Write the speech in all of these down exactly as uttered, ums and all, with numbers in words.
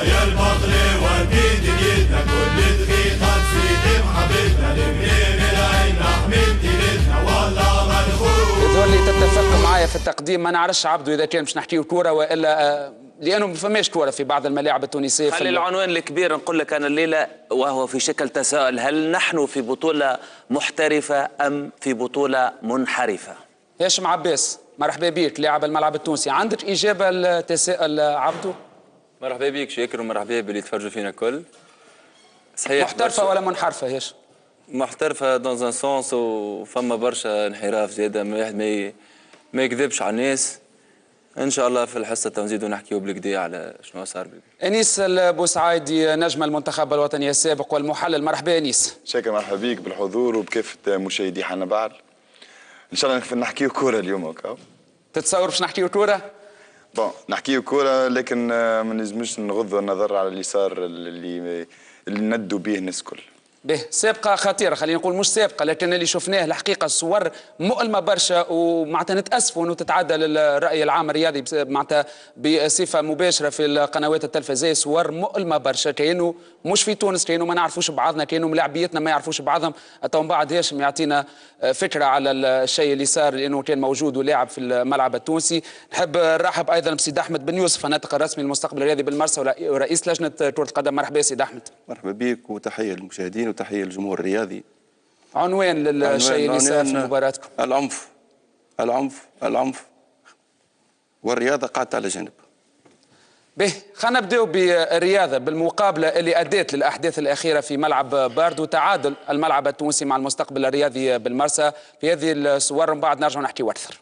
يا البطل ودي دنيتنا كل دقيقة تزيد محبتنا المنين العين نحمل دينتنا والله مدخول. يظهر لي تتفق معايا في التقديم، ما نعرفش عبدو إذا كان باش نحكيو كورة والا لأنه ما فماش كورة في بعض الملاعب التونسية. خلي العنوان الكبير نقول لك أنا الليلة وهو في شكل تساؤل، هل نحن في بطولة محترفة أم في بطولة منحرفة؟ هاشم عباس مرحبا بك لاعب الملعب التونسي، عندك إجابة لتساؤل عبدو؟ مرحبا بك شاكر ومرحبا باللي يتفرجوا فينا الكل. صحيح محترفة ولا منحرفة هاشم؟ محترفة دون ان سونس وفما برشا انحراف زيادة، ما واحد ما ما يكذبش على الناس. ان شاء الله في الحصه نزيدوا نحكيوا بالكدا على شنو صار. انيس البوسعايدي نجم المنتخب الوطني السابق والمحلل، مرحبا انيس. شكرا مرحبا بك بالحضور وبكافه مشاهدي حنا بعد. ان شاء الله نحكيوا كوره اليوم هكا. تتصور باش نحكيوا كوره؟ بون نحكيوا كوره لكن ما نلزمش نغضوا النظر على اللي صار اللي اللي ندوا به الناس الكل. به سابقة خطيرة، خلينا نقول مش سابقة لكن اللي شفناه الحقيقة الصور مؤلمة برشا، ومعناتها نتأسفوا انه تتعدى الرأي العام الرياضي معناتها بصفة مباشرة في القنوات التلفزيونية، صور مؤلمة برشا، كأنه مش في تونس، كأنه ما نعرفوش بعضنا، كأنه ملاعبيتنا ما يعرفوش بعضهم. تو من بعد هاشم يعطينا فكرة على الشيء اللي صار لأنه كان موجود ولاعب في الملعب التونسي. نحب نرحب أيضا بسيد أحمد بن يوسف الناطق الرسمي للمستقبل الرياضي بالمرسى ورئيس لجنة كرة القدم. مرحبا سيد أحمد. مرحبا بك وتحية للمشاهدين وتحية للجمهور الرياضي. عنوان للشيء اللي صار في مباراتكم؟ العنف العنف العنف والرياضة قعدت على جنب. به خلينا نبداو بالرياضة، بالمقابلة اللي أدت للأحداث الأخيرة في ملعب باردو، تعادل الملعب التونسي مع المستقبل الرياضي بالمرسى. في هذه الصور من بعد نرجع نحكي أكثر.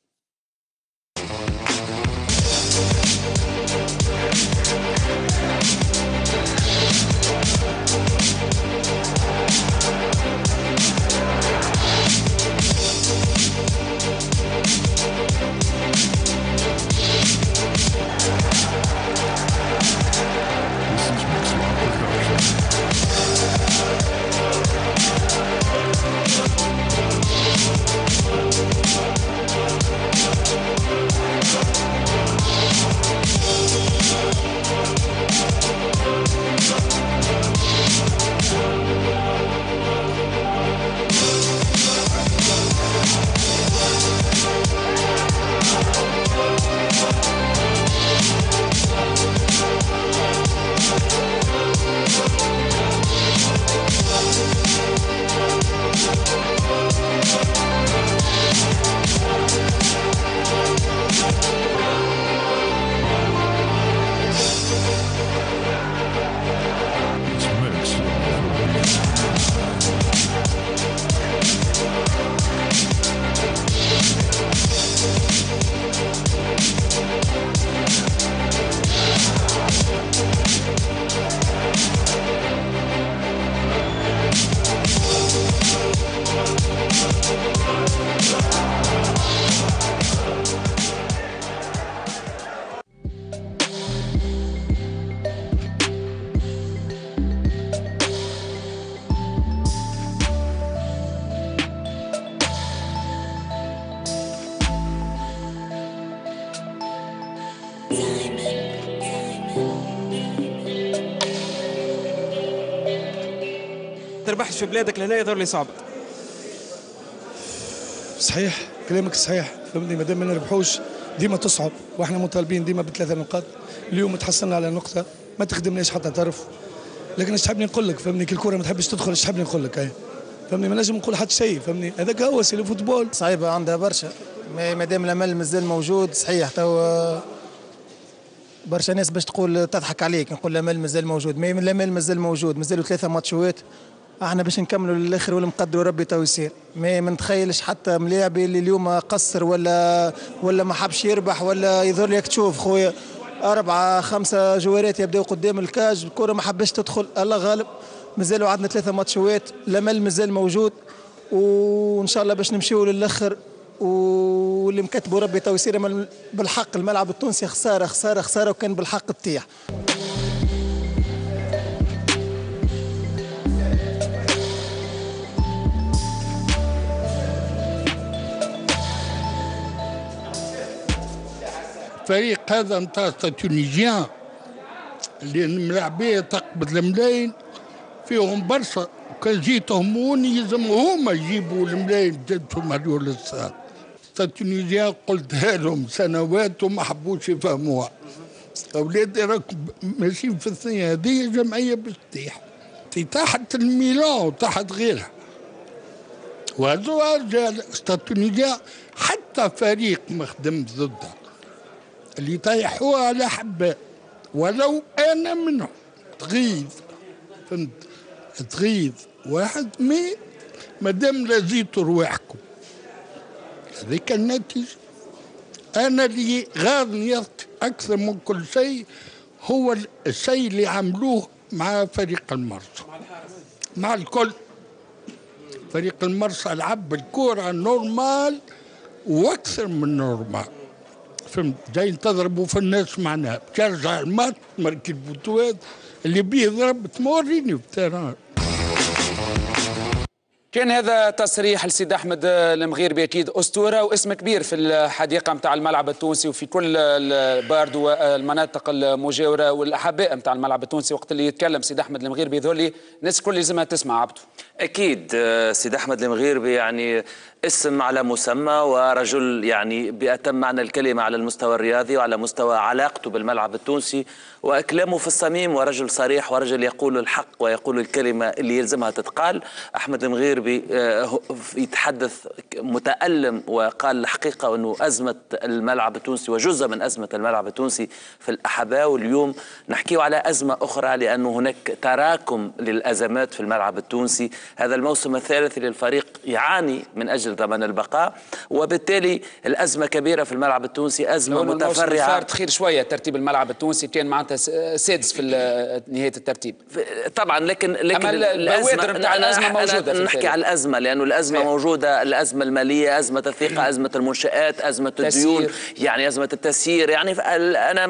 تربحش في بلادك لهنا يظهر لي صعب. صحيح كلامك صحيح، فهمتني، مادام ما نربحوش ديما تصعب، واحنا مطالبين ديما بثلاثه نقاط. اليوم تحصلنا على نقطه ما تخدمناش حتى طرف، لكن ايش تحبني نقول لك، فهمني، كي الكره ما تحبش تدخل ايش تحبني نقول لك، فهمني، ما نجم نقول حتى شيء، فهمني، هذاك هو سي الفوتبول. صعيبه عندها برشا، مادام الامل مازال موجود. صحيح تو برشا ناس باش تقول تضحك عليك، نقول الامل مازال موجود، ما الامل مازال موجود، مازالوا ثلاثه ماتشوات، احنا باش نكملوا للاخر ولا نقدروا ربي تو يصير. ما نتخيلش حتى ملاعبي اللي اليوم قصر ولا ولا ما حبش يربح، ولا يظهر لك تشوف خويا أربعة خمسة جوارات يبداو قدام الكاج، الكرة ما حبش تدخل، الله غالب. مازالوا عندنا ثلاثة ماتشوات، الأمل مازال موجود، وإن شاء الله باش نمشيو للآخر، واللي مكتبوا ربي تو يصير. بالحق الملعب التونسي خسارة خسارة خسارة، وكان بالحق تطيح. فريق هذا نتاع تونيزيان لان الملاعبيه تقبض الملايين فيهم برشا، وكان جيتهم هون يلزم هما يجيبوا الملايين جدهم هذول للصاد. تونيزيا قلتها لهم سنوات وما حبوش يفهموها. اولادي راكم ماشيين في الثانيه هذه جمعيه باش تطيح في تحت الميلان وتحت غيرها. وهذو رجال تونيزيا حتى فريق ما خدمت ضدها اللي طيحوها على حباء، ولو انا منهم تغيظ، فهمت؟ تغيظ واحد مي مادام لزيتوا رواحكم هذيك النتيجه. انا اللي غاضني اكثر من كل شيء هو الشيء اللي عملوه مع فريق المرسى، مع الكل. فريق المرسى لعب بالكوره نورمال واكثر من نورمال، فهمت؟ جايين تضربوا في الناس معناها ترجع الماتش مركز البطولات اللي بيه ضرب تموريني في التيران. كان هذا تصريح لسيد احمد المغيربي، اكيد اسطوره واسم كبير في الحديقه نتاع الملعب التونسي وفي كل باردو المناطق المجاوره والاحباء نتاع الملعب التونسي. وقت اللي يتكلم سيد احمد المغيربي ذولي الناس الكل لازمها تسمع عبده. اكيد سيد احمد المغيربي يعني اسم على مسمى ورجل يعني بأتم معنى الكلمة على المستوى الرياضي وعلى مستوى علاقته بالملعب التونسي، وأكلامه في الصميم، ورجل صريح ورجل يقول الحق ويقول الكلمة اللي يلزمها تتقال. أحمد المغيربي يتحدث متألم وقال الحقيقة أنه أزمة الملعب التونسي وجزء من أزمة الملعب التونسي في الأحباء، واليوم نحكيه على أزمة أخرى لأنه هناك تراكم للأزمات في الملعب التونسي. هذا الموسم الثالث للفريق يعاني من أجل ضمان البقاء، وبالتالي الأزمة كبيرة في الملعب التونسي، أزمة متفرعة. صار تخير شوية ترتيب الملعب التونسي، كان معناتها سادس في نهاية الترتيب طبعا، لكن لكن البوادر نتاع الأزمة موجودة. نحكي على الأزمة لأنه الأزمة صحيح. موجودة، الأزمة المالية، أزمة الثقة، أزمة المنشآت، أزمة الديون، يعني أزمة التسيير. يعني أنا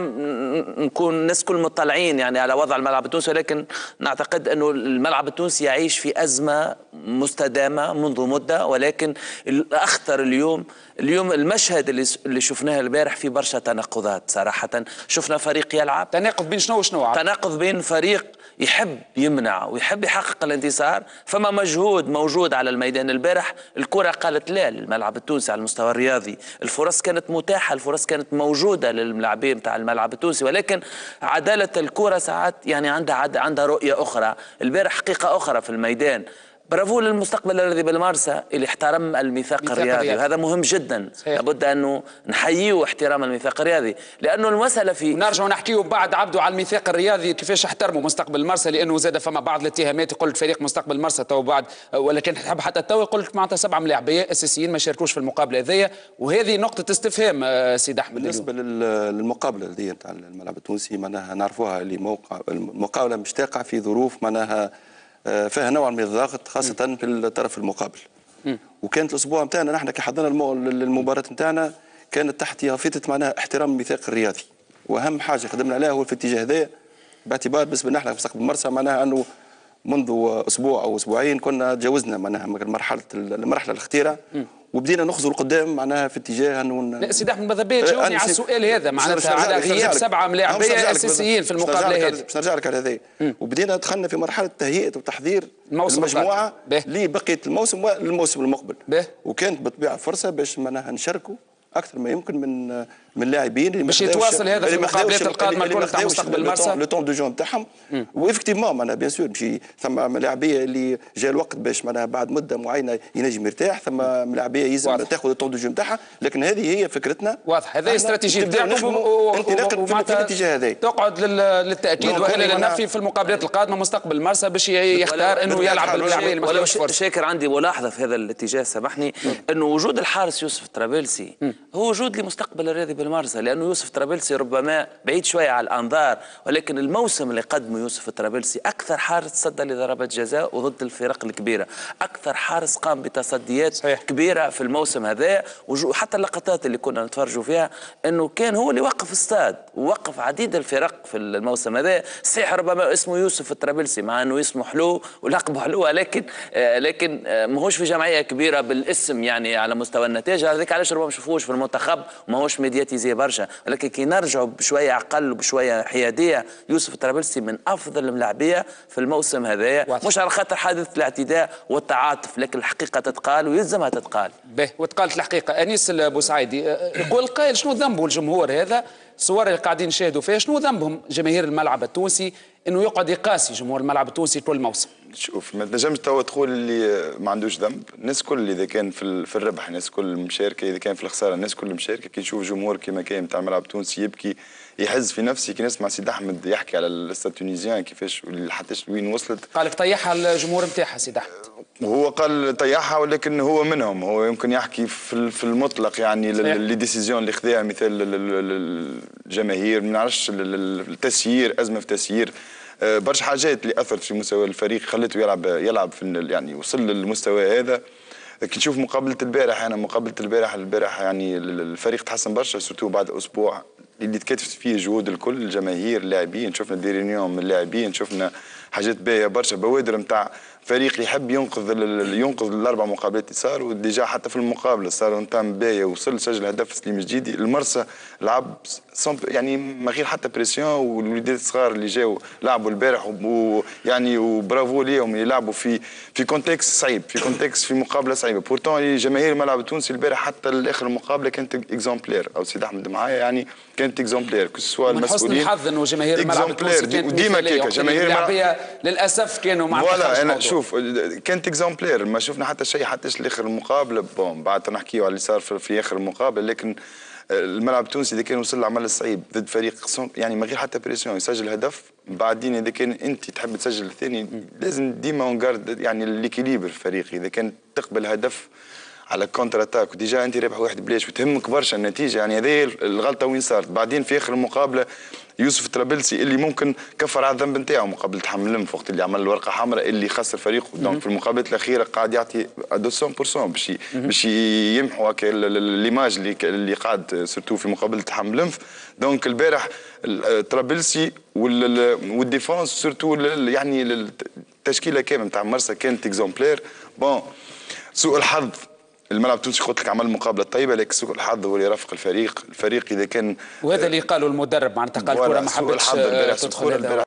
نكون الناس كل مطلعين يعني على وضع الملعب التونسي، ولكن نعتقد أنه الملعب التونسي يعيش في أزمة مستدامة منذ مدة. ولكن الأخطر اليوم اليوم المشهد اللي اللي شفناه البارح في برشا تناقضات صراحة. شفنا فريق يلعب تناقض بين شنو وشنو؟ تناقض بين فريق يحب يمنع ويحب يحقق الانتصار، فما مجهود موجود على الميدان البارح. الكرة قالت لا للملعب التونسي على المستوى الرياضي، الفرص كانت متاحة، الفرص كانت موجودة للملاعبين بتاع الملعب التونسي، ولكن عدالة الكرة ساعات يعني عندها عندها رؤية أخرى. البارح حقيقة أخرى في الميدان. برافو للمستقبل الذي بالمارسا اللي احترم الميثاق الرياضي، وهذا مهم جدا. صحيح. لابد انه نحييه احترام الميثاق الرياضي، لانه المساله في نرجع نحكيه بعد عبده على الميثاق الرياضي كيفاش احترموا مستقبل المارسا، لانه زاد فما بعض الاتهامات. قلت فريق مستقبل المارسا تو بعد، ولكن حب حتى تو قلت معناتها سبعه ملاعبيه اساسيين ما شاركوش في المقابله هذيا، وهذه نقطه استفهام سيد احمد. بالنسبه للمقابله هذه نتاع الملعب التونسي معناها نعرفوها اللي موقع المقابله مش تقع في ظروف معناها فيها نوع من الضغط خاصة م. في الطرف المقابل. م. وكانت الأسبوع نتاعنا نحن كي حضرنا المباراة نتاعنا كانت تحت يافطة معناها احترام الميثاق الرياضي، وأهم حاجة خدمنا عليها هو في الاتجاه هذا، باعتبار بالنسبة لنا نحن في مستقبل المرسى معناها أنه منذ أسبوع أو أسبوعين كنا تجاوزنا معناها مرحلة المرحلة الخطيرة وبدينا نخزوا لقدام معناها في اتجاه انه. لا سيدي احمد ماذا بيا تجاوبني على السؤال هذا معناتها على غياب سبعه ملاعبيه اساسيين في المقابله هذه. باش نرجع لك على هذا، وبدينا دخلنا في مرحله تهيئه وتحضير المجموعه لبقيه الموسم والموسم المقبل. به. وكانت بالطبيعه فرصه باش معناها نشاركوا اكثر ما يمكن من من اللاعبين باش يتواصل هذا في المقابلات القادمه الكل تاع مستقبل المرسى لو طون دو جو نتاعهم. وإفكتيفمون معناها بيان سور ماشي ثم لاعبيه اللي جاء الوقت باش معناها بعد مده معينه ينجم يرتاح، ثم لاعبيه يلزم تاخذ الطون دو جو نتاعها، لكن هذه هي فكرتنا. واضح، هذه استراتيجيه نتاعكم انطلاقا في الاتجاه هذا. تقعد للتاكيد والا للنفي في المقابلات القادمه مستقبل المرسى باش يختار انه يلعب باللاعبين اللي ما فرصه. شاكر عندي ملاحظه في هذا الاتجاه سامحني، انه وجود الحارس يوسف طرابلسي هو وجود لمستقبل الرياضي بالمرسى، لانه يوسف طرابلسي ربما بعيد شويه على الانظار، ولكن الموسم اللي قدمه يوسف طرابلسي اكثر حارس تصدى لضربات جزاء وضد الفرق الكبيره، اكثر حارس قام بتصديات صحيح. كبيره في الموسم هذا، وحتى اللقطات اللي كنا نتفرجوا فيها انه كان هو اللي وقف استاد ووقف عديد الفرق في الموسم هذا. صحيح ربما اسمه يوسف طرابلسي مع انه اسمه حلو ولقبه حلو، لكن آه لكن آه ماهوش في جمعيه كبيره بالاسم يعني على مستوى النتائج، هذاك علاش ربما ما نشوفوش في المنتخب وماهوش ميدياتي ميدياتيزي برشا، ولكن كي نرجعوا بشويه اقل وبشويه حياديه، يوسف الطرابلسي من افضل الملاعبيه في الموسم هذايا، مش على خاطر حادث الاعتداء والتعاطف، لكن الحقيقه تتقال ويلزمها تتقال. به وتقالت الحقيقه. انيس البوسعيدي يقول القائل شنو ذنبه الجمهور هذا؟ الصور اللي قاعدين نشاهدوا فيها شنو ذنبهم جماهير الملعب التونسي انه يقعد يقاسي جمهور الملعب التونسي طول الموسم؟ شوف ما تنجمش توا تقول اللي ما عندوش ذنب، الناس الكل اذا كان في في الربح الناس الكل مشاركه، اذا كان في الخساره الناس الكل مشاركه. كي تشوف جمهور كيما كان نتاع الملعب التونسي يبكي يحز في نفسي كي نسمع سيد احمد يحكي على الاستاد التونيزيان كيفاش حتى وين وصلت. قال لك طيحها الجمهور نتاعها سيد احمد. وهو قال طيحها ولكن هو منهم، هو يمكن يحكي في المطلق يعني لي ديسيزيون اللي خذاها مثال الجماهير ما نعرفش التسيير ازمه في تسيير برشا حاجات اللي اثرت في مستوى الفريق خلته يلعب يلعب في يعني وصل للمستوى هذا. كي نشوف مقابله البارح انا مقابله البارح البارح يعني الفريق تحسن برشا سورتو بعد اسبوع اللي تكاتفت فيه جهود الكل الجماهير اللاعبين. شفنا دي ريونيون من اللاعبين، شفنا حاجات باهيه برشا، بوادر نتاع فريق يحب ينقذ ينقذ الاربع مقابلات اللي صاروا. ديجا حتى في المقابله صاروا نتام باهيه وصل سجل هدف سليم جديدي. المرسى لعب يعني ما غير حتى بريسيون، والوليدات الصغار اللي جاوا لعبوا البارح ويعني وبرافو ليهم يلعبوا في في كونتكست صعيب، في كونتكست في مقابله صعيبه. بورتون جماهير الملعب التونسي البارح حتى لاخر المقابله كانت اكزومبلير، او سيد احمد معايا يعني كانت اكزومبلير كسوا المسؤولين. من حسن الحظ انه جماهير الملعب التونسي كانت ديما كيكا جماهير الملعب للاسف كانوا مع فوالا. انا شوف كانت اكزومبلير، ما شفنا حتى شيء حتى لاخر المقابله. بون بعد نحكيو على اللي صار في اخر المقابله، لكن الملعب التونسي اذا كان وصل للعمل الصعيب ضد فريق يعني من غير حتى بريسيون يسجل هدف، بعدين اذا كان انت تحب تسجل الثاني لازم ديما اونغارد يعني ليكيليبر الفريقي. اذا كان تقبل هدف على كونتر اتاك وديجا انت رابح واحد بلاش وتهمك برشا النتيجه، يعني هذه الغلطه وين صارت. بعدين في اخر المقابله يوسف الطرابلسي اللي ممكن كفر على الذنب نتاعو مقابله حمل وقت اللي عمل الورقه حمراء اللي خسر فريقه. دونك في المقابلات الاخيره قاعد يعطي مئتين بالمئة باش باش يمحوا هكا ليماج اللي اللي قاعد سورتو في مقابله حمل. دونك البارح الطرابلسي والديفونس سورتو يعني التشكيله كامله نتاع مرسى كانت اكزومبلير. بون سوء الحظ الملعب التونسي قلت لك عمل مقابله طيبه، لكن سوء الحظ هو اللي يرافق الفريق. الفريق اذا كان وهذا اللي قاله المدرب معناتها قال كره ما حبتش تدخل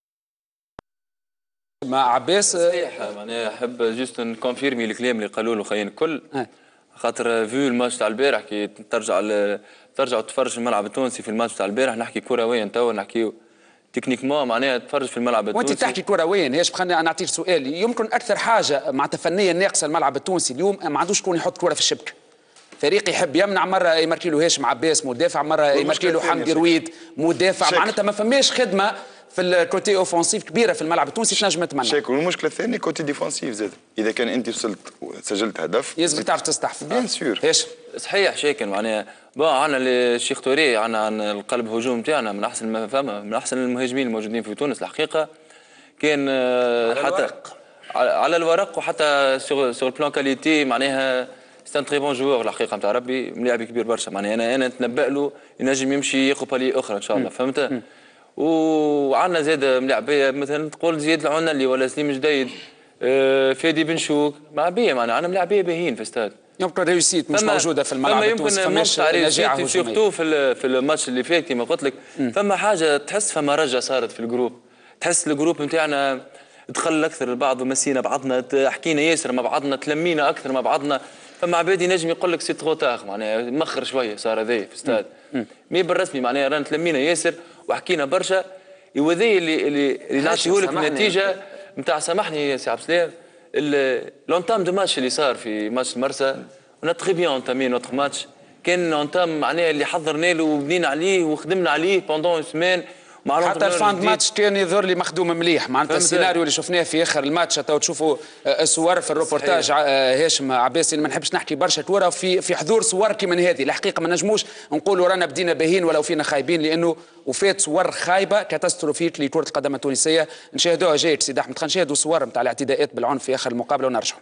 مع عباس. صحيح معناها نحب جوست نكونفيرمي الكلام اللي قالوا له خاين الكل، خاطر فيو الماتش تاع البارح كي ترجع ترجع تتفرج الملعب التونسي في الماتش تاع البارح نحكي كرويا توا نحكيو تكنيكمون معناها تفرج في الملعب التونسي. وانت تحكي كرويا ايش خليني نعطيك سؤال. يمكن اكثر حاجه معناتها فنيا ناقصه الملعب التونسي اليوم ما عندوش شكون يحط كره في الشبكه. فريق يحب يمنع مره يماركي له هاشم عباس مدافع، مره يماركي له حمدي رويد مدافع، معناتها ما فماش خدمه في الكوتي اوفونسيف كبيره في الملعب التونسي تنجم تمنع. شاكل. والمشكله الثانيه كوتي ديفونسيف زاد، اذا كان انت وصلت سجلت هدف يلزم تعرف تستحفظ. بيان سور ايش صحيح شاكل. معناها بون عندنا الشيخ توري عندنا القلب الهجوم تاعنا من احسن ما فما من احسن المهاجمين الموجودين في تونس الحقيقه. كان على حتى الورق. على الورق وحتى سور سور بلان كاليتي معناها سي ان تري بون جوور الحقيقه نتاع ربي، ملاعب كبير برشا. معناها انا انا نتنبأ له ينجم يمشي ياخذ بالي اخرى ان شاء الله. فهمت؟ وعندنا زاد ملاعبيه مثلا تقول زياد العنلي ولا سليم جديد آه فادي بن شوك ملاعبيه. معناها عندنا ملاعبيه باهيين في الاستاد. يمكن ريوسيت مش موجوده في الملعب التونسي. فما يمكن نجاح سورتو في في الماتش اللي فات كما قلت لك. فما حاجه تحس فما رجه صارت في الجروب، تحس الجروب نتاعنا دخل اكثر البعض ومسينا بعضنا، حكينا ياسر مع بعضنا، تلمينا اكثر مع بعضنا. فما عباد ينجم يقول لك سي ترو تاغ معناها مخر شويه صار هذايا في الاستاد. مي بالرسمي معناها رانا تلمينا ياسر وحكينا برشا. وهذا اللي اللي, اللي نعطيه لك النتيجه نتاع سامحني يا سي عبد السلام لونتام دو ماتش اللي صار في ماتش المرسى. اون تري بيان اونتامي نوتر ماتش، كان اونتام معناها اللي حضرنا له وبنينا عليه وخدمنا عليه بوندون سيمين. حتى الفاند ماتش كان يظهر لي مخدوم مليح. معناتها السيناريو اللي شفناه في اخر الماتش تو تشوفوا الصور في الروبورتاج هاشم عباسي. ما نحبش نحكي برشا كوره في في حضور صور كيما هذه. الحقيقه ما نجموش نقولوا رانا بدينا باهين ولو فينا خايبين، لانه وفات صور خايبه كاتاستروفيك لكره القدم التونسيه. نشاهدوها جيد سيدي احمد. خلينا نشاهدوا صور نتاع الاعتداءات بالعنف في اخر المقابله ونرجعوا.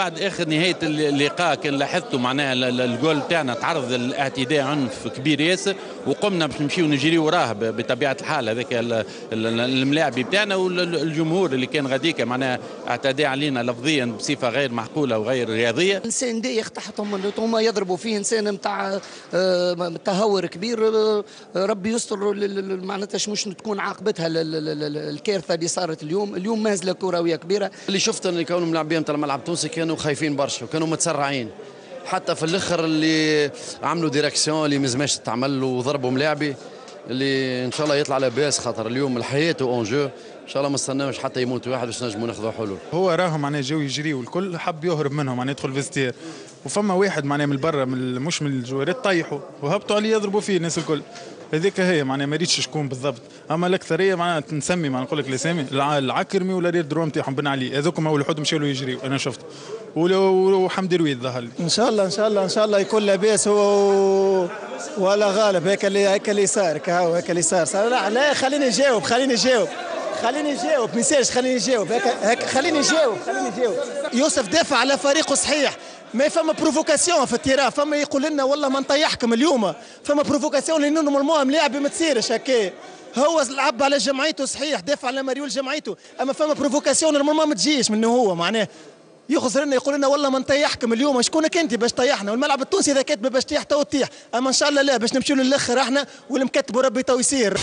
بعد اخر نهايه اللقاء كان لاحظتوا معناها الجول تاعنا تعرض للاعتداء عنف كبير ياسر، وقمنا باش نمشيو نجري وراه بطبيعه الحال. هذاك الملاعبي بتاعنا والجمهور اللي كان غاديك معناها اعتدى علينا لفظيا بصفه غير معقوله وغير رياضيه. انسان دايخ تحتهم هما يضربوا فيه انسان نتاع تهور كبير، ربي يستر معناتها مش تكون عاقبتها الكارثه اللي صارت اليوم. اليوم مهزله كرويه كبيره. اللي شفت ان كانوا ملاعبين تاع الملعب التونسي كانوا خايفين برشا وكانوا متسرعين، حتى في الاخر اللي عملوا ديريكسيون اللي مازماش تتعمل وضربوا ملاعبي اللي ان شاء الله يطلع لاباس، خاطر اليوم الحياه اون جو ان شاء الله ما استناوش حتى يموت واحد باش نجموا ناخذوا حلول. هو راهم معناها جاو يجريوا الكل حب يهرب منهم معناها يدخل فيستير، وفما واحد معناها من برا من مش من الجوارات طيحوا وهبطوا عليه يضربوا فيه الناس الكل. هذيك هي معناها ما ريتش شكون بالضبط، اما الاكثريه معناها نسمي معناها نقول لك الاسامي العكرمي ولا ريد درون تاعهم بن علي، هذوكم اول حد مشاو يجريوا انا شفت، وحمدي رويد ظهر لي. ان شاء الله ان شاء الله ان شاء الله يكون لاباس هو ولا غالب. هيك اللي هيك اللي صار هو هيك اللي صار صار لا لا خليني نجاوب خليني نجاوب خليني نجاوب ما يصيرش خليني نجاوب هيك هيك خليني نجاوب خليني نجاوب. يوسف دافع على فريقه صحيح، ما فما بروفوكاسيون في التيران، فما يقول لنا والله ما نطيحكم اليوم، فما بروفوكاسيون لانه نورمالمون ملاعب ما تصيرش هكا. هو لعب على جمعيته صحيح، دافع على مريول جمعيته، اما فما بروفوكاسيون نورمالمون ما تجيش منه هو معناه يخسر لنا يقول لنا والله ما نطيحكم اليوم. شكونك انت باش تطيحنا؟ والملعب التونسي اذا كاتب باش تطيح تو تطيح، اما ان شاء الله لا باش نمشيو للاخر احنا والمكتب وربي تو يصير.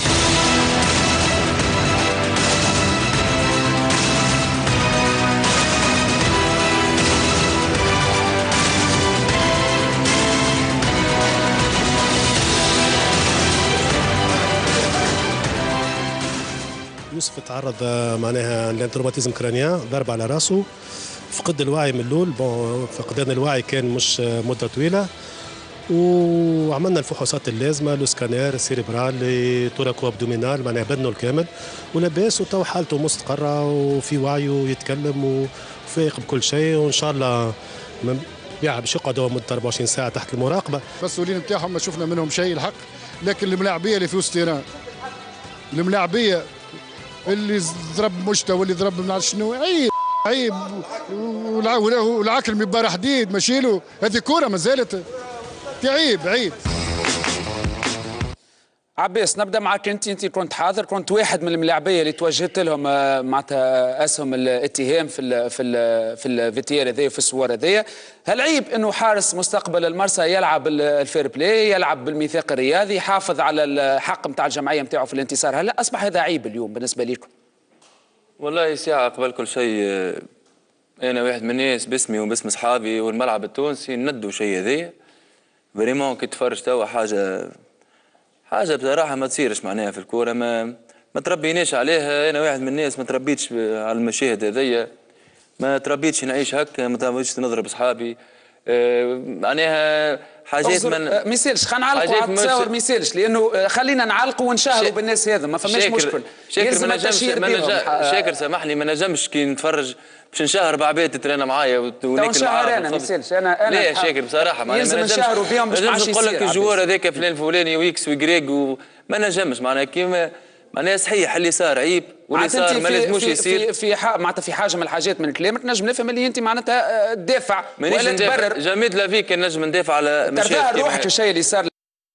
يوسف تعرض معناها لانتروماتيزم كرانيان، ضرب على راسه، فقد الوعي من الاول. بون فقدان الوعي كان مش مده طويله، وعملنا الفحوصات اللازمه، لو سكانير سيريبرال توراكو ابدومينال معناها بدنه الكامل ولاباس، وتو حالته مستقره وفي وعيه ويتكلم وفايق بكل شيء، وان شاء الله بيع باش يقعدوا مده أربعة وعشرين ساعه تحت المراقبه. المسؤولين نتاعهم ما شفنا منهم شيء الحق، لكن الملاعبيه اللي في وسط تيران، الملاعبيه اللي ضرب مشتا واللي ضرب ما نعرف شنو، عيب عيب. والعكرمي بارح حديد ماشي له، هذه كوره ما زالت عيب عيب. عباس نبدا معك انت، انت كنت حاضر، كنت واحد من الملاعبيه اللي توجهت لهم معناتها اسهم الاتهام في ال في ال في الفيتير هذايا في الصور هذايا. هل عيب انه حارس مستقبل المرسى يلعب الفير بلاي، يلعب بالميثاق الرياضي، يحافظ على الحق نتاع الجمعيه نتاعو في الانتصار؟ هل اصبح هذا عيب اليوم بالنسبه لكم؟ والله ساعه قبل كل شيء انا واحد من الناس باسمي وباسم اصحابي والملعب التونسي ندوا شيء هذايا فريمون. كي تفرج توا حاجه حاجه بصراحه ما تصيرش معناها في الكوره، ما ما تربيناش عليها. انا واحد من الناس ما تربيتش على المشاهد هذيا، ما تربيتش نعيش هكا، ما تربيتش نضرب اصحابي معناها حاجات من ما يسالش. خلينا نعلقوا على التصاور ما يسالش، لانه خلينا نعلقوا ونشهروا بالناس هذا ما فماش مشكل. شاكر ما نجمش شاكر سامحني ما نجمش كي نتفرج باش نشهر بعباد تترينا معايا وناكل نشهر انا ما يسالش. انا انا لا شاكر بصراحه ما نجمش بهم باش ما نقول لك الجوار هذاك فلان فلاني ويكس ويكريك وما نجمش معناها كيما معناها صحيح اللي صار عيب واللي صار ما لازموش يصير. في في معناتها في حاجه من الحاجات من كلامك نجم نفهم اللي انت معناتها تدافع ولا تبرر. جاميد لافي كان نجم ندافع على مشاكل روحك الشيء اللي صار.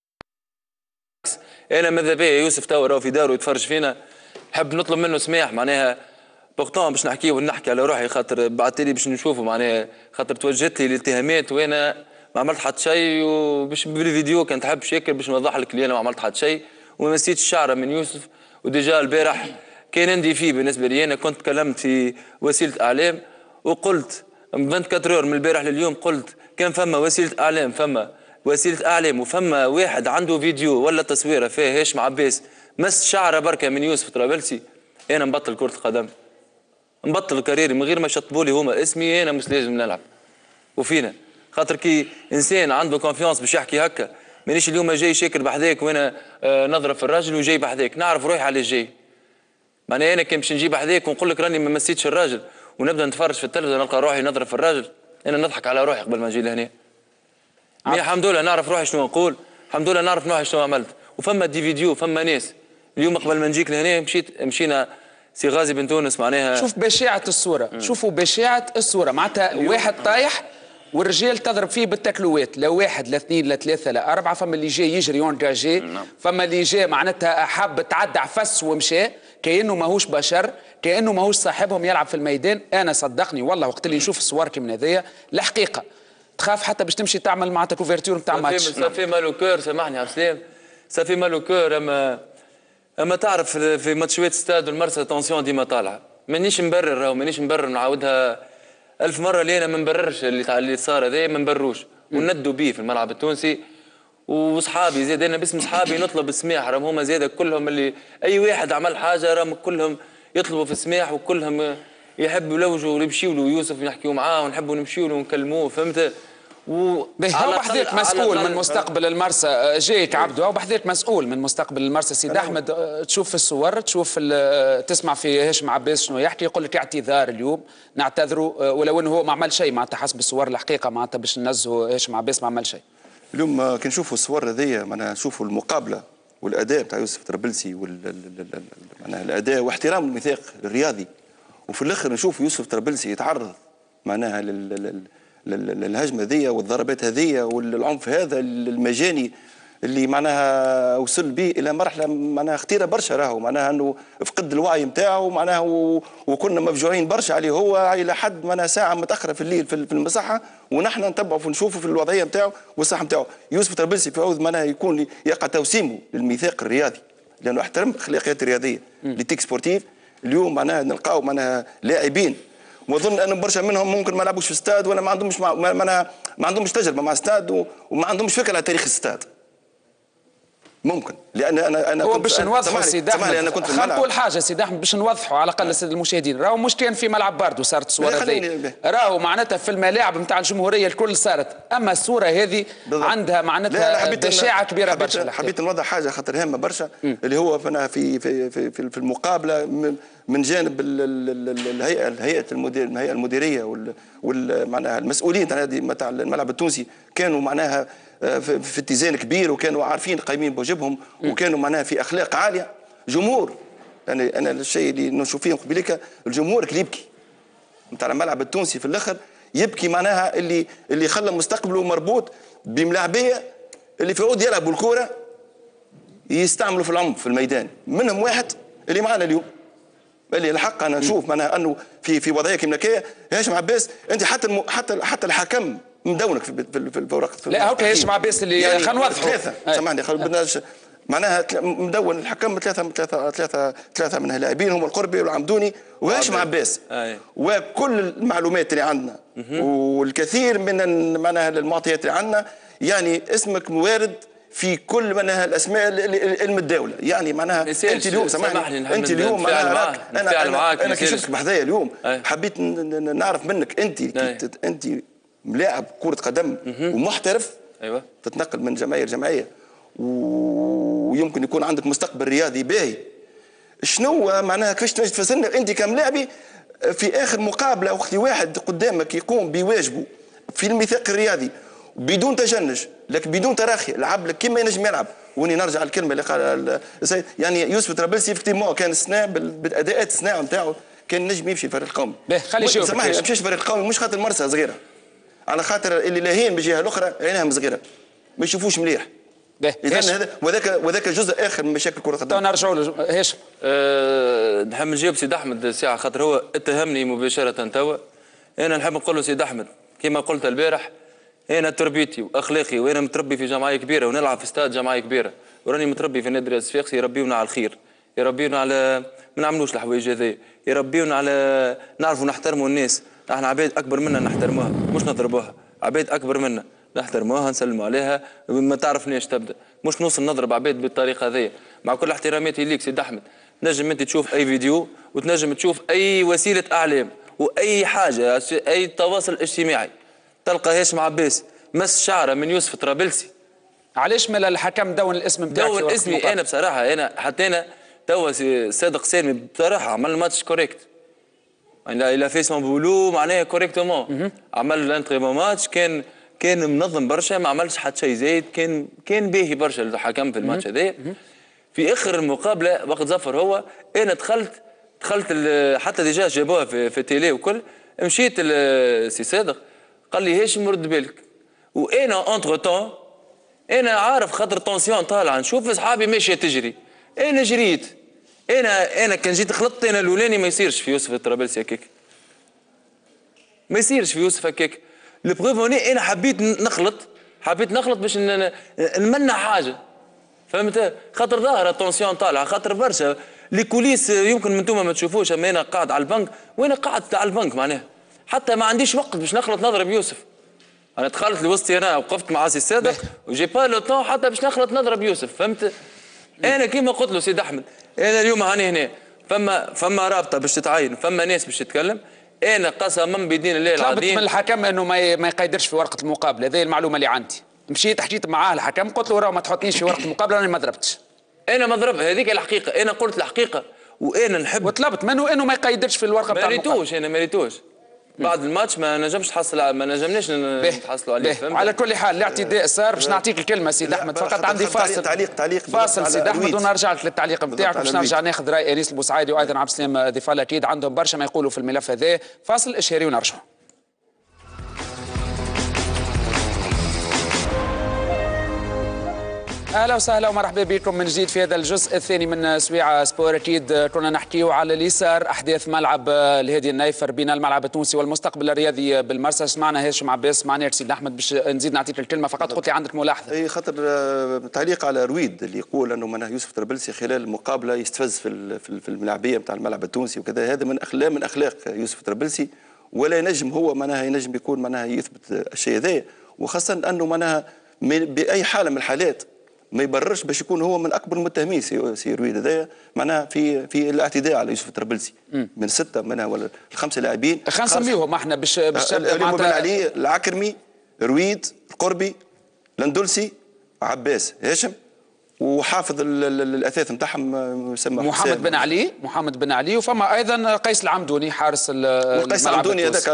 انا ماذا بيا يوسف تو راهو في داره يتفرج فينا، نحب نطلب منه سماح معناها بوغتون باش نحكي ونحكي على روحي، خاطر بعثت لي باش نشوفه معناها، خاطر توجهت لي الاتهامات وانا ما عملت حتى شيء، وباش بالفيديو كان تحب شاكر باش نوضح لك اللي انا ما عملت حتى شيء وما مسيتش الشعره من يوسف. وديجا البارح كان عندي فيه بالنسبه لي، انا كنت تكلمت في وسيله اعلام وقلت أربعة وعشرين اور من البارح لليوم قلت كان فما وسيله اعلام فما وسيله اعلام وفما واحد عنده فيديو ولا تصويره فيه هاشم عباس مس شعره بركه من يوسف طرابلسي، انا نبطل كره القدم، نبطل كاريري من غير ما يشطبوا لي هما اسمي، انا مش لازم نلعب. وفينا خاطر كي انسان عنده كونفيونس باش يحكي هكا، مانيش اليوم جاي شاكر بحذاك وانا آه نضرب في الراجل وجاي بحذاك، نعرف روحي على الجاي. معناها انا كان باش نجي بحذاك ونقول لك راني ما مسيتش الراجل ونبدا نتفرج في التلفزيون نلقى روحي نضرب في الراجل، انا نضحك على روحي قبل ما نجي لهنا. مي الحمد لله نعرف روحي شنو نقول، الحمد لله نعرف روحي شنو عملت، وفما دي فيديو فما ناس اليوم قبل ما نجيك لهنا مشيت مشينا سي غازي بن تونس معناها شوف بشاعة الصورة، مم. شوفوا بشاعة الصورة معناتها واحد طايح والرجال تضرب فيه بالتكلوات، لا واحد لا اثنين لا ثلاثة لا أربعة، فما اللي جاي يجري اونجاجي، فما اللي جاي معناتها حب تعدى عفس ومشى كأنه ماهوش بشر، كأنه ماهوش صاحبهم يلعب في الميدان. أنا صدقني والله وقت اللي نشوف الصور كي من هذيا الحقيقة تخاف حتى باش تمشي تعمل معناتها كوفرتور نتاع ماتش. صافي مالو كور، سامحني عبد السلام، صافي مالو كور. اما اما تعرف في ماتشات ستاد والمرسى تونسيون ديما طالعه، مانيش مبرر راهو مانيش مبرر، نعاودها ألف مرة اللي أنا ما نبررش اللي اللي صار هذا ما نبروش، وندوا بيه في الملعب التونسي. وصحابي زاد أنا باسم صحابي نطلب السماح، راهم هما زاد كلهم اللي أي واحد عمل حاجة راهم كلهم يطلبوا في السماح، وكلهم يحبوا يلوجوا يمشيوا له يوسف نحكيوا معاه ونحبوا نمشيوا له ونكلموه، فهمت؟ و هو بحذاك مسؤول من مستقبل المرسى، جايك عبدو هو بحذاك مسؤول من مستقبل المرسى. سيد احمد تشوف في الصور، تشوف تسمع في هاشم عباس شنو يحكي، يقول لك اعتذار اليوم نعتذروا، ولو انه هو ما عمل شيء معناتها حسب الصور الحقيقه معناتها باش ننزهوا هاشم عباس ما عمل شيء. اليوم كي نشوفوا الصور هذيا معناها نشوفوا المقابله والاداء بتاع يوسف تربلسي وال معناها الاداء واحترام الميثاق الرياضي، وفي الاخر نشوف يوسف تربلسي يتعرض معناها لل الهجمه ذي والضربات هذه والعنف هذا المجاني اللي معناها وصل به الى مرحله معناها خطيره برشا، راهو معناها انه فقد الوعي نتاعو معناها، وكنا مفجوعين برشا عليه هو الى حد معناها ساعه متاخره في الليل في المصحه، ونحن نتبعوا ونشوفوا في الوضعيه نتاعو والصحه نتاعو. يوسف تربلسي في عوض معناها يكون يقع توسيمه للميثاق الرياضي، لانه احترم الاخلاقيات الرياضيه ليتيك سبورتيف. اليوم معناها نلقاو معناها لاعبين واظن ان برشا منهم ممكن ما لعبوش في استاد ولا ما عندهمش ما, ما, ما عندهمش تجربه مع استاد وما عندهمش فكره على تاريخ الاستاد. ممكن لان انا انا هو باش نوضحوا سيدي احمد، انا كنت خلينا نقول حاجه سيدي احمد باش نوضحوا على الاقل الساده المشاهدين، راهو مش كان في ملعب باردو صارت الصوره هذه، راهو معناتها في الملاعب نتاع الجمهوريه الكل صارت، اما الصوره هذه عندها معناتها بشاعه كبيره برشا. حبيت نوضح حاجه خاطر هامه برشا اللي هو في في في في, في المقابله من جانب الهيئه الهيئه المدير الهيئه المديريه ومعناها المسؤولين تاع الملعب التونسي كانوا معناها في, في اتزان كبير، وكانوا عارفين قايمين بواجبهم، وكانوا معناها في اخلاق عاليه. جمهور يعني انا الشيء اللي نشوف فيه قبيلك الجمهور اللي يبكي نتاع الملعب التونسي في الاخر يبكي معناها اللي اللي خلى مستقبله مربوط بملاعبيه اللي في عود يلعبوا الكوره يستعملوا في العنف في الميدان. منهم واحد اللي معنا اليوم اللي الحق انا نشوف معناها انه في في وضعيه كيما هكايا هاشم عباس انت حتى الم... حتى حتى الحكم مدونك في في, في الورق. لا هاكا هاشم عباس اللي يعني خلينا نوضحوا ثلاثه سامحني بدناش معناها مدون الحكم ثلاثه ثلاثه ثلاثه ثلاثه من اللاعبين هم القربي والعمدوني وهاشم عباس، وكل المعلومات اللي عندنا والكثير من معناها المعطيات اللي عندنا يعني اسمك وارد في كل معناها الاسماء المتداوله، يعني معناها انت اليوم سامحني انت اليوم معناها انا انا, أنا كي شفتك بحذايا اليوم أي. حبيت نعرف منك انت انت ملاعب كره قدم ومحترف، ايوه تتنقل من جمعيه لجمعيه ويمكن يكون عندك مستقبل رياضي باهي. شنو معناها كيفاش تنجم تفسرنا انت كملاعبي في اخر مقابله وقت واحد قدامك يقوم بواجبه في الميثاق الرياضي بدون تجنج لكن بدون تراخي لعب لك كما ينجم يلعب. واني نرجع الكلمه اللي قال يعني يوسف ترابلسي افتيمون كان السناء بالاداءات السناء نتاعو كان نجم يمشي الفريق القومي. خلي يشوف سامحني ما مشيش الفريق القومي مش خاطر المرسى صغيره، على خاطر اللي لاهين بالجهه الاخرى عينهم صغيره ما يشوفوش مليح. اذا هذا وذاك وذاك جزء اخر من مشاكل كره القدم. نرجعوا له هاشم. أه نحب نجاوب سيد احمد ساعه خاطر هو اتهمني مباشره توا. انا نحب نقول له سيد احمد كما قلت البارح انا تربيتي واخلاقي وانا متربي في جمعيه كبيره ونلعب في استاد جمعيه كبيره، وراني متربي في نادي الصفاقسي يربيونا على الخير، يربيونا على ما نعملوش الحوايج هذيا، يربيونا على نعرفوا نحترموا الناس، احنا عباد اكبر منا نحترموها مش نضربوها، عباد اكبر منا نحترموها نسلموا عليها ما تعرفناش تبدا، مش نوصل نضرب عباد بالطريقه هذيا. مع كل احتراماتي ليك سيد احمد تنجم انت تشوف اي فيديو وتنجم تشوف اي وسيله اعلام واي حاجه اي تواصل اجتماعي تلقى هاشم عباس مس شعره من يوسف طرابلسي. علاش مال الحكم دون الاسم نتاعك؟ دون اسمي انا بصراحه، انا حتى انا توا صادق سالمي بصراحه عمل ماتش كوريكت، يعني الى في سون بولو معناها كوريكتومون، عمل الانتريمون ماتش كان كان منظم برشا ما عملش حتى شيء زايد، كان كان باهي برشا الحكم في الماتش هذا. في اخر المقابله وقت ظفر هو انا دخلت دخلت حتى ديجا جابوها في, في تيلي وكل، مشيت سي صادق قال لي هاشم رد بالك، وانا اونتر تون انا عارف خاطر التونسيون طالعه نشوف اصحابي ماشيه تجري، انا جريت، انا انا كان جيت خلطت انا الاولاني ما يصيرش في يوسف الطرابلسي هكاك، ما يصيرش في يوسف هكاك، البروف هوني انا حبيت نخلط، حبيت نخلط باش نمنع حاجه، فهمت؟ خاطر ظاهره التونسيون طالعه، خاطر برشا لي كوليس يمكن من انتم ما تشوفوش، اما انا قاعد على البنك، وانا قاعد على البنك معناها حتى ما عنديش وقت باش نخلط نضرب يوسف. انا دخلت لوسطي انا وقفت مع سي صادق وجي با لو طون حتى باش نخلط نضرب يوسف، فهمت؟ انا كيما قلت له سيد احمد، انا اليوم هاني هنا فما فما رابطه باش تتعين، فما ناس باش تتكلم، انا قسما بدين الله العظيم طلبت من الحكم انه ما ما يقيدرش في ورقه المقابله، هذه المعلومه اللي عندي. مشيت حكيت معاه الحكم قلت له راه ما تحطنيش في ورقه المقابله، انا ما ضربتش. انا ما ضرب، هذيك الحقيقه، انا قلت الحقيقه وانا نحب، وطلبت منه انه ما يقيدرش في الورقه بتاع المقابله. ما ريتوش انا ما ريتوش. بعد الماتش ما نجمش تحصل، ما نجمناش نتحصلوا عليه، فهمت؟ على كل حال الاعتداء صار، باش نعطيك الكلمه سيد احمد، فقط عندي فاصل تعليق تعليق فاصل سيد احمد ونرجع لك للتعليق نتاعك، باش نرجع ناخذ راي انيس البوسعيدي وايضا عبد السلام ضيفال، اكيد عندهم برشا ما يقولوا في الملف هذا. فاصل اشهري ونرجعوا. اهلا وسهلا ومرحبا بكم من جديد في هذا الجزء الثاني من سويعه سبور. اكيد كنا نحكيو على اليسار احداث ملعب الهادي النايفر بين الملعب التونسي والمستقبل الرياضي بالمرسى. سمعنا هاشم عباس، سمعنا سيد احمد، باش نزيد نعطيك الكلمه فقط قلت لي عندك ملاحظه. اي خاطر تعليق على رويد اللي يقول انه منه يوسف الطرابلسي خلال المقابله يستفز في في الملاعبيه نتاع الملعب التونسي وكذا، هذا من اخلاق من اخلاق يوسف الطرابلسي، ولا ينجم هو معناها ينجم يكون معناها يثبت الشيء هذا، وخاصه انه معناها باي حاله من الحالات ما يبررش باش يكون هو من اكبر المتهمين سي رويد هذايا معناها في في الاعتداء على يوسف الطرابلسي من سته منها ولا الخمسه لاعبين، خلينا نسميهم احنا باش باش بن علي، العكرمي، رويد، القربي، الاندلسي، عباس، هاشم، وحافظ الاثاث نتاعهم يسمى محمد بن علي، محمد بن علي، وفما ايضا قيس العمدوني حارس الملعب. قيس العمدوني هذاك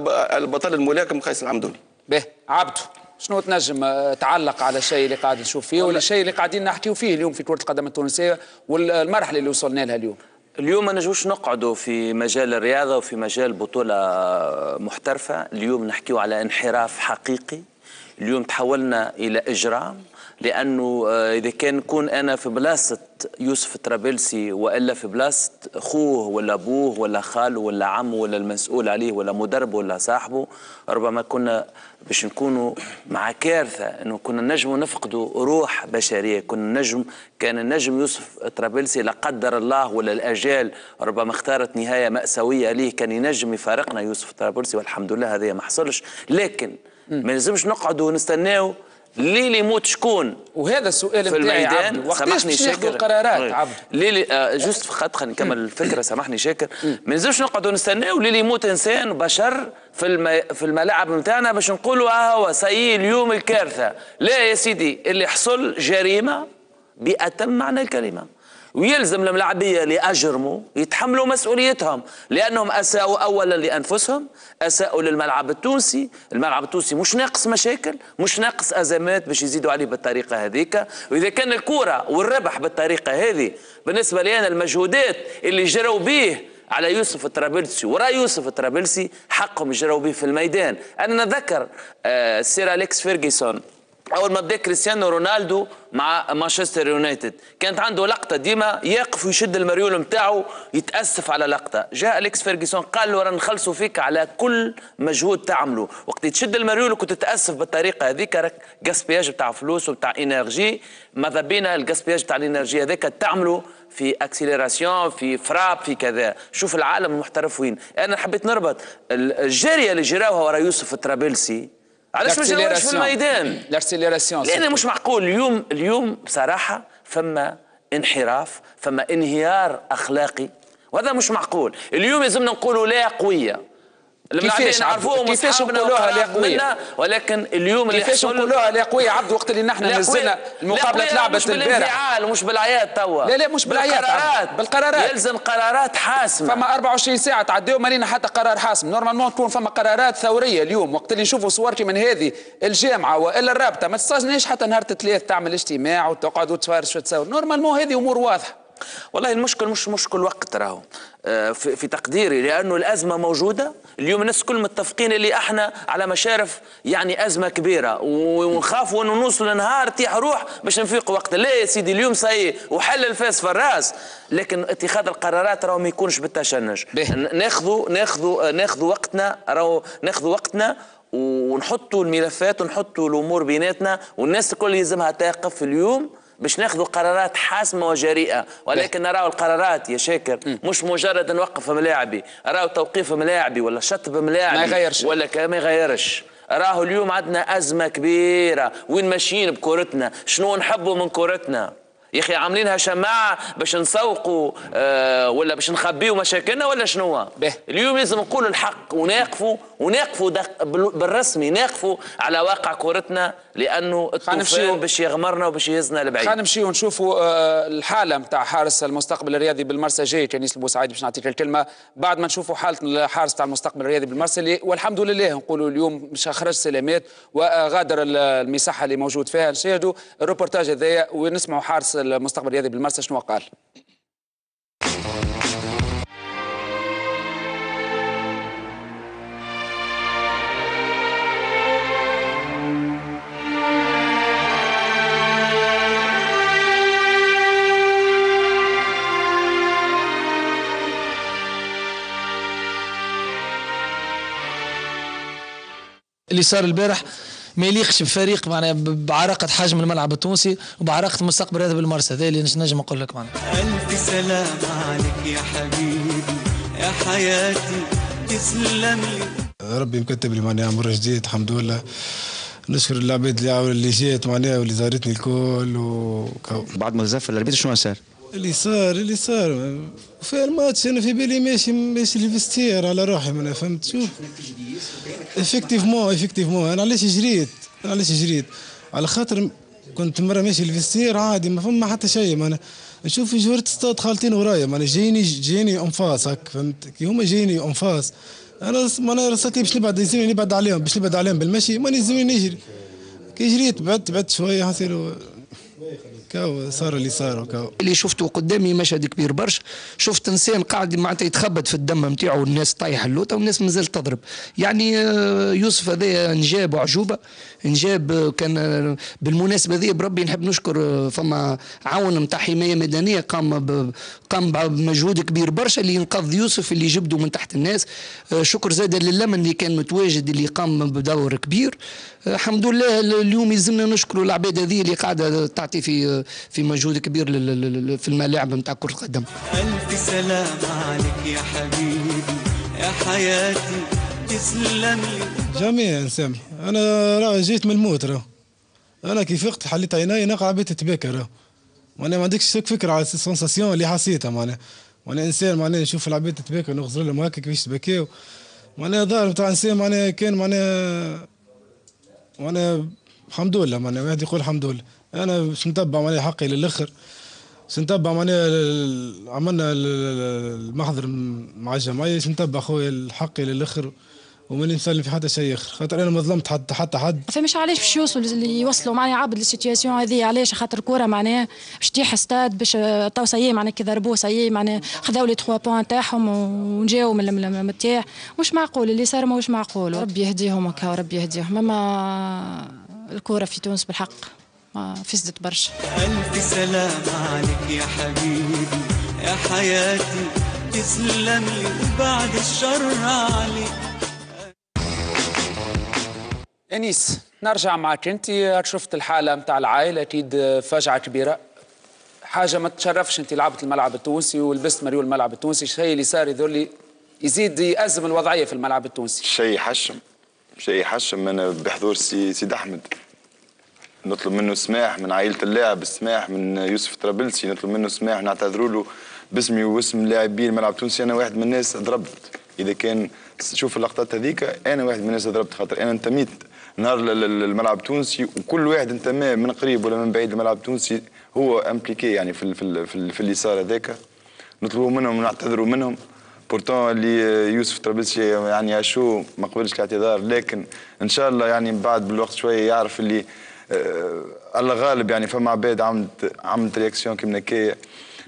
البطل الملاكم قيس العمدوني. باهي عبدو، شنو تنجم تعلق على الشيء اللي قاعد نشوف فيه ولا الشيء اللي قاعدين نحكيو فيه اليوم في كرة القدم التونسية والمرحلة اللي وصلنا لها اليوم؟ اليوم ما نجوش نقعدوا في مجال الرياضة وفي مجال بطولة محترفة، اليوم نحكيو على انحراف حقيقي، اليوم تحولنا إلى إجرام، لأنه إذا كان نكون أنا في بلاصة يوسف الطرابلسي وإلا في بلاصة أخوه ولا أبوه ولا خاله ولا عمه ولا المسؤول عليه ولا مدربه ولا صاحبه، ربما كنا باش نكونوا مع كارثة، أنه كنا نجموا نفقدوا روح بشرية، كنا نجم كان النجم يوسف الطرابلسي لا قدر الله ولا الأجال ربما اختارت نهاية مأساوية ليه، كان ينجم يفارقنا يوسف الطرابلسي، والحمد لله هذا ما حصلش، لكن ما لازمش نقعدوا ونستناو ليلي يموت شكون، وهذا السؤال في الميدان. وقتاش باش ناخذوا القرارات عبد؟ ليلي آه جوست فقط خلينا نكمل الفكره، سامحني شاكر، ما نلزمش نقعدوا نستناو ليلي يموت انسان بشر في الم... في الملاعب نتاعنا باش نقولوا ها هو سي اليوم الكارثه، لا يا سيدي، اللي حصل جريمه بأتم معنى الكلمه، ويلزم الملاعبيه اللي اجرموا يتحملوا مسؤوليتهم، لانهم اساءوا اولا لانفسهم، اساءوا للملعب التونسي، الملعب التونسي مش ناقص مشاكل، مش ناقص ازمات باش يزيدوا عليه بالطريقه هذيك، واذا كان الكره والربح بالطريقه هذه بالنسبه لي انا المجهودات اللي جروا به على يوسف الطرابلسي ورا يوسف الطرابلسي حقهم يجروا به في الميدان. انا نذكر آه سير أليكس فيرغسون اول ما بدا كريستيانو رونالدو مع مانشستر يونايتد كانت عنده لقطه ديما يقف ويشد المريول نتاعو يتاسف على لقطه، جاء أليكس فيرغسون قال له رانا نخلصوا فيك على كل مجهود تعمله، وقت تشد المريول وكنت تتاسف بالطريقه هذيك راك غاسبياج بتاع فلوس وبتاع انرجي، ماذا بينا الغاسبياج بتاع الانرجي هذاك تعمله في اكسيليراسيون في فراب في كذا. شوف العالم المحترف وين. انا حبيت نربط الجاريه اللي جراوها ورا يوسف الطرابلسي علاش ما جراوش في الميدان؟ لاكسيليراسيون، لأن مش معقول. اليوم اليوم بصراحه فما انحراف، فما انهيار اخلاقي، وهذا مش معقول. اليوم لازمنا نقولوا لا قويه، كيفاش نعرفوهم كيفاش نقولوها لا قويه، ولكن اليوم اللي كيفاش نقولوها لا قويه عبد وقت اللي نحن نزلنا المقابله تلعبت البارح ومش بالعياد توا، لا لا مش بالعياد، بالقرارات بالقرارات يلزم قرارات حاسمه. فما أربعة وعشرين ساعه تعديو ما لينا حتى قرار حاسم، نورمالمون تكون فما قرارات ثوريه. اليوم وقت اللي نشوفوا صورتي من هذه الجامعه والا الرابطه ما تستناش حتى نهار الثلاث تعمل اجتماع وتقعد وتفارش وتصور، نورمالمون هذه امور واضحه. والله المشكل مش مشكل وقت راهو في, في تقديري، لانه الازمه موجوده اليوم، الناس كل متفقين اللي احنا على مشارف يعني ازمه كبيره، ونخافوا انه نوصل لنهار تيح روح باش نفيق وقت. لا يا سيدي اليوم صحيح وحل الفاس في الراس، لكن اتخاذ القرارات راهو ما يكونش بالتشنج. ناخذوا ناخذوا ناخذوا وقتنا، راهو ناخذوا وقتنا ونحطوا الملفات ونحطوا الامور بيناتنا، والناس الكل يلزمها تقف اليوم باش ناخذوا قرارات حاسمه وجريئه. ولكن نراو القرارات يا شاكر مش مجرد نوقف ملاعبي، راهو توقيف ملاعبي ولا شطب ملاعبي ما يغيرش ولا ما يغيرش. راهو اليوم عندنا ازمه كبيره، وين ماشيين بكورتنا؟ شنو نحبوا من كورتنا؟ يا اخي عاملينها شماعه باش نسوقوا آه ولا باش نخبيوا مشاكلنا ولا شنو؟ اليوم لازم نقولوا الحق وناقفوا وناقفوا بالرسمي، ناقفوا على واقع كورتنا، لانه الطوفان باش يغمرنا وباش يهزنا لبعيد. خلينا نمشيو ونشوفوا آه الحاله نتاع حارس المستقبل الرياضي بالمرسى. جاي انيس البوسعيدي باش نعطيك الكلمه بعد ما نشوفوا حاله الحارس تاع المستقبل الرياضي بالمرسى اللي والحمد لله نقولوا اليوم مش خرج سلامات وغادر المساحه اللي موجود فيها. نشاهدوا الروبورتاج هذايا ونسمعوا حارس المستقبل الرياضي بالمرسى شنو قال. اللي صار البارح ما يليقش بفريق معناها بعراقه حجم الملعب التونسي وبعراقه المستقبل هذا بالمرسى. هذا اللي نجم نقول لك معناها. الف سلام عليك يا حبيبي يا حياتي تسلم لي. ربي مكتب لي معناها مره جديد الحمد لله. نشكر العباد اللي اللي جات معناها واللي زارتني الكل وكو. بعد ما زف الاربيتر شنو صار؟ اللي صار اللي صار في الماتش انا في بالي ماشي ماشي الفستير على روحي انا فهمت. شوف افكتيفمون افكتيفمون انا علاش جريت انا علاش جريت على خاطر كنت مره ماشي الفستير عادي ما فما حتى شيء. انا نشوف جوارة ستاد خالتين ورايا معناها جايني جايني انفاس هك فهمت كي هما جايني انفاس. انا معناها رصاكي باش نبعد يلزمني نبعد عليهم باش نبعد عليهم بالمشي ما يلزمني نجري. كي جريت بعدت بعدت شويه حسيت كاو صار اللي صار كاو. اللي شفته قدامي مشهد كبير برشا. شفت انسان قاعد معناتها يتخبط في الدم نتاعو والناس طايحه اللوطه والناس مازالت تضرب. يعني يوسف هذا نجاب وعجوبه نجاب. كان بالمناسبه ذي بربي نحب نشكر فما عون نتاع حمايه مدنيه قام قام بمجهود كبير برشا اللي ينقذ يوسف اللي جبده من تحت الناس. شكر زاد للمن اللي كان متواجد اللي قام بدور كبير. الحمد لله اليوم يلزمنا نشكروا العباد هذه اللي قاعده تعطي في في مجهود كبير في الملاعب نتاع كرة القدم. ألف سلام عليك يا حبيبي يا حياتي تسلم لي. جميع نسامح انا راه جيت من الموت راه انا كي فقت حليت عيني نقع بيت تباكى راه وانا ما عندكش فكره على السونساسيون اللي حسيتها معناها. وانا انسان معناها نشوف العباد تتباكى ونغزر لهم هكا كيفاش تبكاو معناها ظاهر نتاع انسان معناها كان معناها وانا الحمد لله معناها واحد يقول الحمد لله. انا باش نتبع معناها حقي للاخر باش نتبع معناها عملنا المحضر مع الجمعيه باش نتبع خويا حقي للاخر وماني نسلم في حتى شيء اخر خاطر انا ما ظلمت حتى حتى حد. فمش علاش باش يوصلوا اللي يوصلوا معناها عبد للسيتياسيون هذه علاش خاطر الكره معناها باش تيح ستاد باش تو سيي معناها كي ضربوه سيي معناها خذاو لي ثلاثة بوان تاعهم ونجاو من التاع. مش معقول اللي صار ماهوش معقول. ربي يهديهم هكا ربي يهديهم. اما الكره في تونس بالحق فسدت برشا. ألف سلام عليك يا حبيبي يا حياتي تسلم لي وبعد الشر عليك. انيس نرجع معك انت. شفت الحاله نتاع العائله اكيد فاجعه كبيره حاجه ما تشرفش. انت لعبت الملعب التونسي ولبست مريول الملعب التونسي. الشيء اللي صار يذل يزيد يأزم الوضعيه في الملعب التونسي. شيء حشم شيء حشم. انا بحضور سي سيد احمد نطلب منه سماح من عائله اللاعب السماح من يوسف طرابلسي نطلب منه سماح نعتذروا له باسمي واسم لاعبين الملعب التونسي. انا واحد من الناس ضربت اذا كان تشوف اللقطات هذيك انا واحد من الناس ضربت خاطر انا انتميت نهار الملعب التونسي وكل واحد انتمى من قريب ولا من بعيد الملعب التونسي هو امبليكي يعني في في في, في اللي صار هذاك. نطلبوا منهم ونعتذروا منهم. بورتون اللي يوسف طرابلسي يعني اشو ما قبلش الاعتذار لكن ان شاء الله يعني بعد بالوقت شويه يعرف اللي آه الله غالب يعني فما عباد عملت عملت رياكسيون كيما هكايا.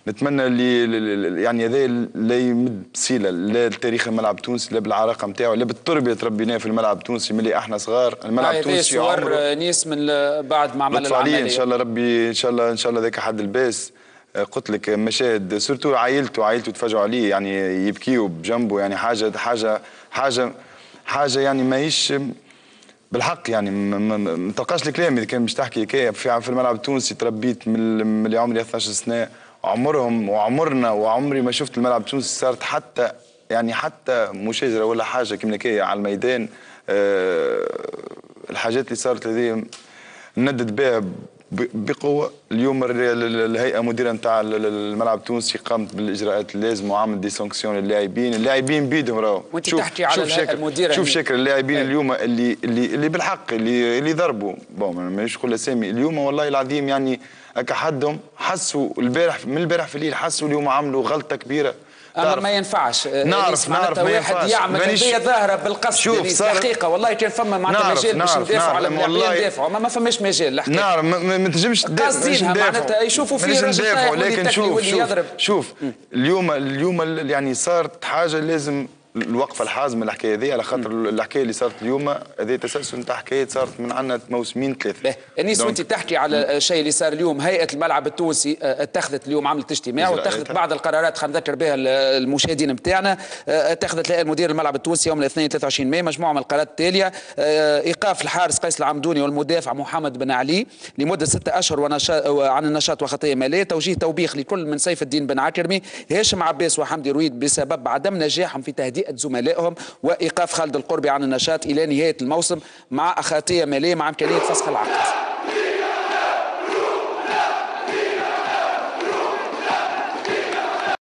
نتمنى اللي يعني هذا لا يمد بصيله لا لتاريخ الملعب التونسي لا بالعراقه نتاعو لا بالتربيه تربيناه في الملعب التونسي ملي احنا صغار. الملعب التونسي صور نيس من بعد ما عمل العمليه ان شاء الله ربي ان شاء الله ان شاء الله ذاك حد الباس. قلت لك مشاهد سورتو عائلته عائلته تفاجئوا عليه يعني يبكيوا بجنبه يعني حاجه حاجه حاجه حاجه يعني ماهيش بالحق يعني ما تلقاش الكلام اذا كان مش تحكي كي في الملعب التونسي تربيت من اللي عمري اثناش سنه عمرهم وعمرنا وعمري ما شفت الملعب التونسي صارت حتى يعني حتى مشاجره ولا حاجه كيما كي على الميدان. أه الحاجات اللي صارت هذه ندد بها بقوه. اليوم الهيئه المديره نتاع الملعب التونسي قامت بالاجراءات اللازمه وعملت دي سانكسيون للاعبين. اللاعبين بيدهم راهو. وانت تحكي على الهيئه المديره. شوف شكل اللاعبين اليوم اللي اللي اللي بالحق اللي اللي ضربوا بون مانيش نقول اسامي اليوم والله العظيم يعني هكا حدهم حسوا البارح من البارح في الليل حسوا اليوم عملوا غلطه كبيره. أما ما ينفعش نعرف نعرف ما واحد ينفعش. يعمل هذه ظاهره بالقصد يعني الحقيقه والله كان فما معناتها مجال باش ندافعوا على اللاعبين ندافعوا ما فماش مجال الحقيقه. نعرف ما تنجمش قاصدينها معناتها يشوفوا فيه راجل لكن شوف شوف يضرب. شوف اليوم اليوم يعني صارت حاجه لازم الوقفه الحازمه الحكايه هذه على خاطر الحكايه اللي صارت اليوم هذه تسلسل نتاع حكايات صارت من عندنا موسمين ثلاثه. انيس وانت تحكي على الشيء اللي صار اليوم هيئه الملعب التونسي اتخذت اليوم عملت اجتماع واتخذت بعض القرارات خلينا نذكر بها المشاهدين نتاعنا. اتخذت الهيئه المدير الملعب التونسي يوم الاثنين ثلاثة وعشرين ماي مجموعه من القرارات التاليه: ايقاف الحارس قيس العمدوني والمدافع محمد بن علي لمده ستة اشهر عن النشاط وخطيه ماليه، توجيه توبيخ لكل من سيف الدين بن عكرمي هاشم عباس وحمدي رويد بسبب عدم نجاحهم في تهدئه زملائهم، وايقاف خالد القربي عن النشاط الى نهايه الموسم مع اخطيه ماليه مع امكانيه فسخ العقد.